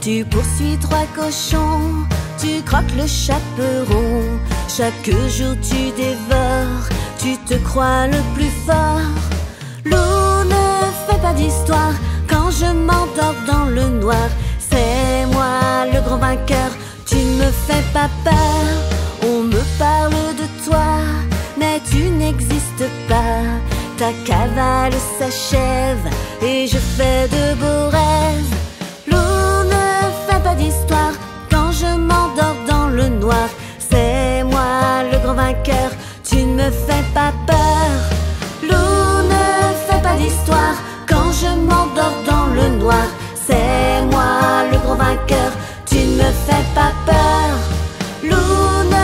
Tu poursuis trois cochons, tu croques le chaperon. Chaque jour tu dévores, tu te crois le plus fort. Loup, ne fais pas d'histoire quand je m'endors dans le noir. C'est moi le grand vainqueur, tu ne me fais pas peur. On me parle de toi, mais tu n'existes pas. Ta cavale s'achève et je fais de beaux rêves. Loup, ne fais pas d'histoire quand je m'endors dans le noir. C'est moi le grand vainqueur, tu ne me fais pas peur. Loup, ne fais pas d'histoire quand je m'endors dans le noir. C'est moi le grand vainqueur, tu ne me fais pas peur. Loup,